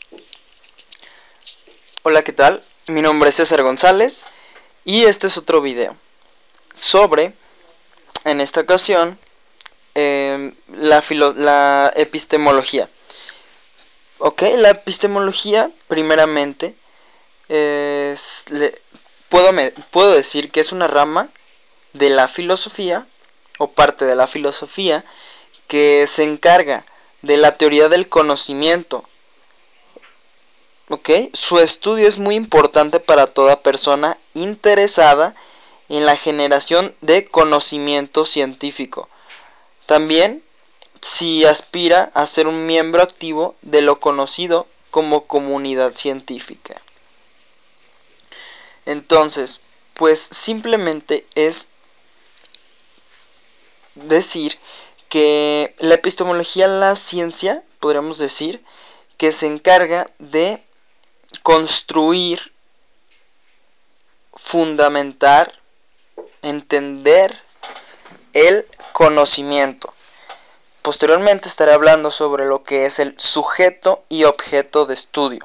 Hola, ¿qué tal? Mi nombre es César González y este es otro video sobre, en esta ocasión, la epistemología. Ok, la epistemología, primeramente, puedo decir que es una rama de la filosofía, o parte de la filosofía, que se encarga de la teoría del conocimiento. Ok, su estudio es muy importante para toda persona interesada en la generación de conocimiento científico. También si aspira a ser un miembro activo de lo conocido como comunidad científica. Entonces, pues simplemente es decir que la epistemología, la ciencia, podríamos decir, que se encarga de construir, fundamentar, entender el conocimiento. Posteriormente estaré hablando sobre lo que es el sujeto y objeto de estudio.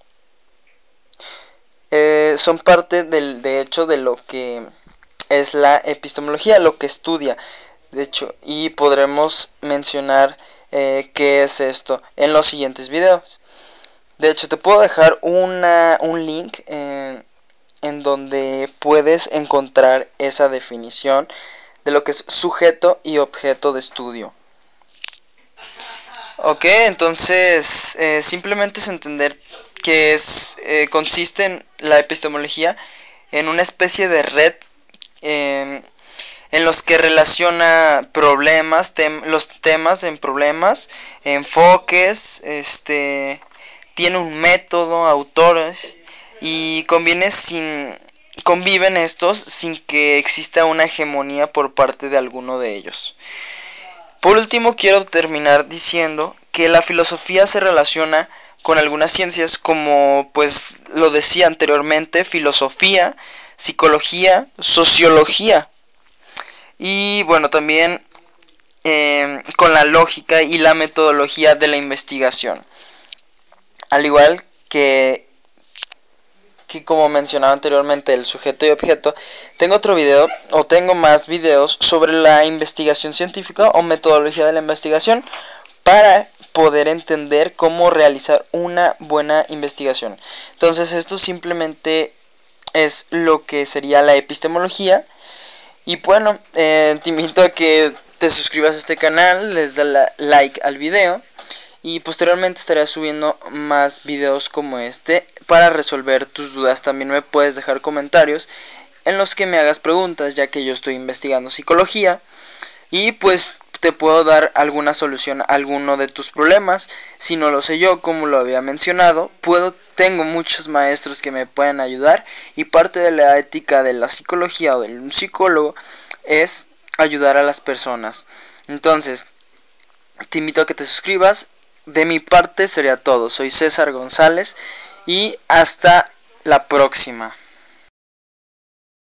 Son parte de hecho de lo que es la epistemología, lo que estudia, de hecho, y podremos mencionar qué es esto en los siguientes videos. De hecho, te puedo dejar un link en donde puedes encontrar esa definición de lo que es sujeto y objeto de estudio. Ok, entonces simplemente es entender que consiste en la epistemología en una especie de red en los que relaciona problemas, los temas en problemas, enfoques, tiene un método, autores, y conviven estos sin que exista una hegemonía por parte de alguno de ellos. Por último, quiero terminar diciendo que la filosofía se relaciona con algunas ciencias como, pues lo decía anteriormente, filosofía, psicología, sociología, y bueno, también con la lógica y la metodología de la investigación. Al igual que como mencionaba anteriormente, el sujeto y objeto, tengo otro video, o tengo más videos sobre la investigación científica o metodología de la investigación para poder entender cómo realizar una buena investigación. Entonces esto simplemente es lo que sería la epistemología. Y bueno, te invito a que te suscribas a este canal, les da like al video, y posteriormente estaré subiendo más videos como este para resolver tus dudas. También me puedes dejar comentarios en los que me hagas preguntas, ya que yo estoy investigando psicología y pues te puedo dar alguna solución a alguno de tus problemas. Si no lo sé yo, como lo había mencionado, tengo muchos maestros que me pueden ayudar, y parte de la ética de la psicología o de un psicólogo es ayudar a las personas. Entonces, te invito a que te suscribas. De mi parte sería todo. Soy César González y hasta la próxima.